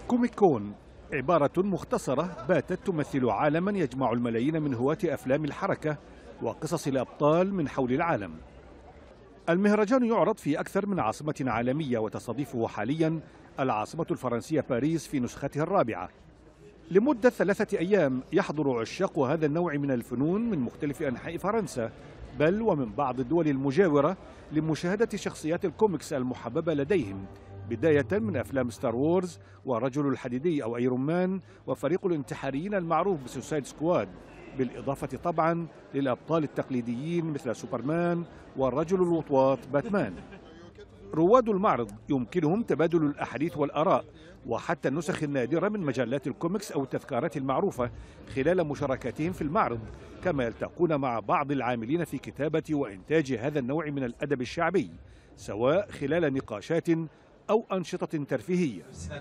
كوميك كون عبارة مختصرة باتت تمثل عالما يجمع الملايين من هواة أفلام الحركة وقصص الأبطال من حول العالم. المهرجان يعرض في أكثر من عاصمة عالمية، وتستضيفه حاليا العاصمة الفرنسية باريس في نسخته الرابعة. لمدة 3 أيام يحضر عشاق هذا النوع من الفنون من مختلف أنحاء فرنسا، بل ومن بعض الدول المجاورة، لمشاهدة شخصيات الكوميكس المحببة لديهم، بداية من أفلام ستار وورز ورجل الحديدي أو أيرون مان وفريق الانتحاريين المعروف بسوسايد سكواد، بالإضافة طبعا للأبطال التقليديين مثل سوبرمان والرجل الوطواط باتمان. رواد المعرض يمكنهم تبادل الأحاديث والآراء وحتى النسخ النادرة من مجلات الكوميكس أو التذكارات المعروفة خلال مشاركاتهم في المعرض، كما يلتقون مع بعض العاملين في كتابة وإنتاج هذا النوع من الأدب الشعبي، سواء خلال نقاشات أو أنشطة ترفيهية.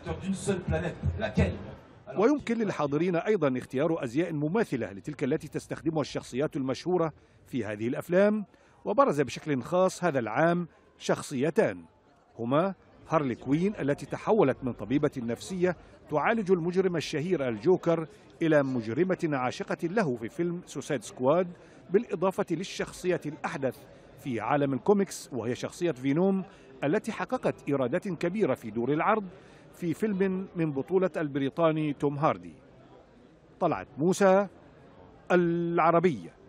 ويمكن للحاضرين أيضا اختيار أزياء مماثلة لتلك التي تستخدمها الشخصيات المشهورة في هذه الأفلام. وبرز بشكل خاص هذا العام شخصيتان، هما هارلي كوين التي تحولت من طبيبة نفسية تعالج المجرم الشهير الجوكر إلى مجرمة عاشقة له في فيلم سوسايد سكواد، بالإضافة للشخصية الأحدث في عالم الكوميكس وهي شخصية فينوم التي حققت إيرادات كبيرة في دور العرض في فيلم من بطولة البريطاني توم هاردي. طلعت موسى، العربية.